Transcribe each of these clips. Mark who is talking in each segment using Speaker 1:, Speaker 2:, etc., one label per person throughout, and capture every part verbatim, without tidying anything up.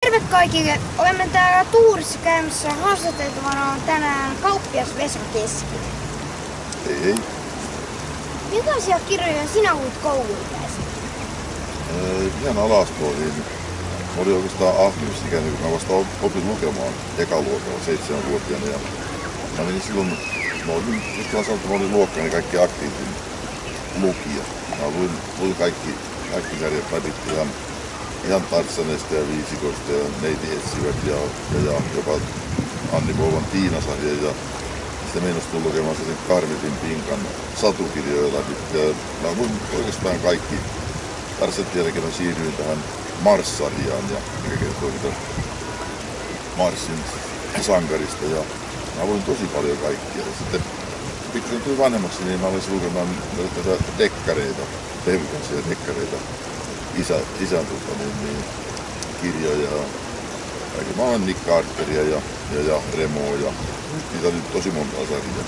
Speaker 1: Terve kaikille! Olemme täällä tuurissa käymässä. Haastateltavana on tänään kauppias Vesa Keski.
Speaker 2: Hei hei.
Speaker 1: Millaisia kirjoja sinä luit kouluikäisenä?
Speaker 2: Öö, ihan alaspohjiin. Mä olin oikeastaan ahmiusikäinen, kun mä vasta opin lukemaan ekaluokalla seitsemänvuotiaana. Ja mä menin silloin, mä olin, uskallan sanoa, että mä olin luokkani kaikki aktiivisin lukija. Mä luin, luin kaikki, kaikki sarjat läpi ihan, ihan Tarzanesta ja Viisikosta ja Neiti etsivät ja, ja, ja jopa Anni Pouvan Tiina-sarja. Ja sitten meinostui lukemaan sen Karmitin Pinkan satukirjoja läpi. Ja mä luin oikeastaan kaikki. Tarzan jälkeen mä siirryin tähän Mars-sarjaan, ja mikä kertoo mitä Marsin sankarista. Ja mä luin tosi paljon kaikkia. Ja sitten pikkuisen tuli vanhemmaksi, niin mä aloin lukemaan tätä dekkareita, levykäisiä dekkareita, isä, isän tuota, niin, niin, kirjoja. Mä olen Nick Carteria ja, ja, ja Remoa ja niitä oli tosi monta sarjaa.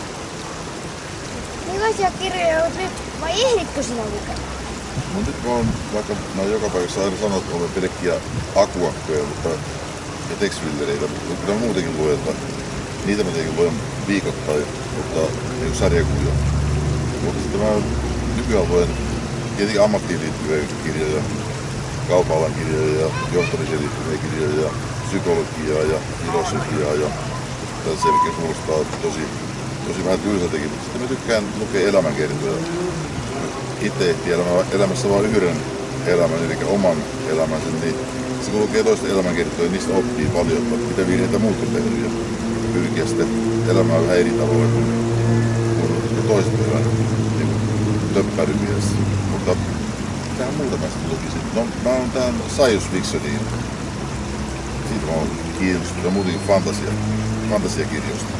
Speaker 1: Millaisia kirjoja olet nyt, vai ehditkö sinä lukemaan?
Speaker 2: No nyt mä oon, vaikka mä oon joka paikassa aina sanonut, että olen pelkkiä akuankkoja mutta, ja tekstillereitä, mutta kyllä muutenkin luen, että niitä mä tietenkin luen viikoittain, mutta niin sarjakuvia. Mutta sitten mä nykyään luen tietenkin ammattiin liittyviä kirjoja, kaupan-alan kirjoja ja johtamiseen liittyviä kirjoja ja psykologiaa ja filosofiaa ja tällaisia, mikä kuulostaa tosi, tosi vähän tylsältäkin, mutta sitten mä tykkään lukea elämänkertoja. Itse ehtii elämä, elämässä vain yhden elämän, eli oman elämänsä, niin se kun lukee toisten elämänkertoja, niin niistä oppii paljon, mitä virheitä muut on tehnyt ja pyrkiä sitten elämään vähän eri tavalla kuin, kuin toiset elämät, niin töppärymielessä. Mutta mitähän muuta mä sitten lukisin? No mä oon tähän science fictioniin. Siitä mä oon kiinnostunut ja muutenkin fantasia, fantasiakirjoista.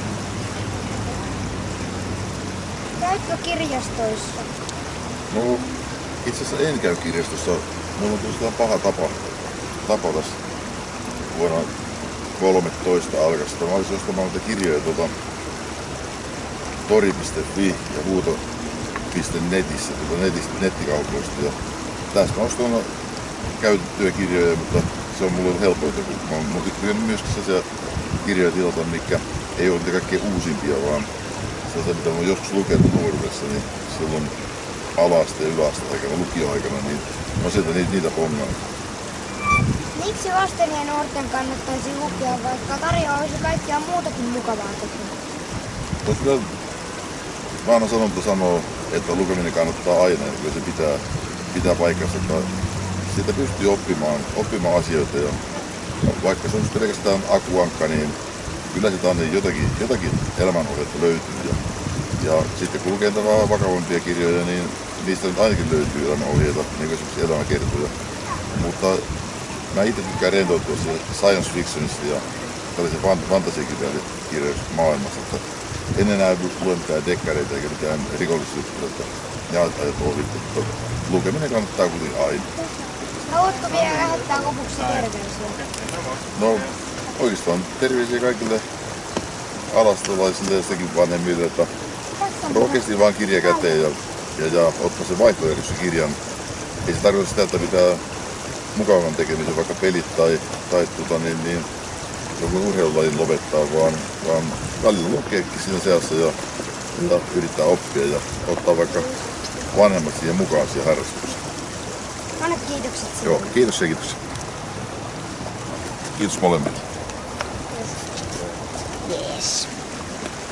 Speaker 1: Käytkö kirjastoissa?
Speaker 2: No itse asiassa en käy kirjastossa. Mulla on tosiaan paha tapa, tapa tässä vuonna kolmetoista alkaista. Mä olisin ostamaan näitä kirjoja tuota tori piste fi ja huuto piste netissä, tuota netistä, nettikaupoista. Ja tästä mä ostan käytettyjä kirjoja, mutta se on mulle helpointa, kun mä oon tykkään myöskin sellaisia kirjoja tilata, mitkä ei ole niitä kaikkein uusimpia, vaan sellaisia, mitä mä oon joskus lukenut nuoruudessa, niin silloin alasta ja yläasta aikana, lukioaikana, niin mä sieltä niitä, niitä pongaan.
Speaker 1: Miksi lasten ja nuorten kannattaisi lukea, vaikka tarjoaa olisi kaikkea muutakin mukavaa tekemään?
Speaker 2: No kyllä vanha sanonta sanoo, että lukeminen kannattaa aina, ja kyllä se pitää, pitää paikkansa, että siitä pystyy oppimaan, oppimaan asioita. Ja vaikka se on pelkästään akuankka, niin kyllä sitä on jotakin, jotakin elämänohjetta löytyy. Ja, ja sitten kun lukee vähän vakavampia kirjoja, niin niistä nyt ainakin löytyy elämänohjeita, niin kuin esimerkiksi elämäkertoja. Mutta mä itse tykkään rentoutua science fictionista ja tällaisen fantasiakirjoista maailmassa. Että en enää lue mitään dekkareita eikä mitään rikollisjuttuja. Ja ajat ohi, mutta lukeminen kannattaa kuitenkin aina.
Speaker 1: Haluatko vielä lähettää lopuksi terveisiä?
Speaker 2: No oikeastaan terveisiä kaikille alastolaisille ja sitäkin vanhemmille, että rohkeasti vaan kirja käteen ja, ja, ja ottaa sen vaihtoehdossa kirjan. Ei se tarkoita sitä, että pitää mukavan tekemisen, vaikka pelit tai, tai tota, niin, niin, joku urheilulajin lopettaa, vaan, vaan välillä lukeekin siinä seassa ja, ja yrittää oppia ja ottaa vaikka vanhemmat siihen mukaan siihen harrastukseen.
Speaker 1: Anna kiitokset.
Speaker 2: Joo, kiitos ja kiitos. Kiitos molemmille.
Speaker 1: Yes.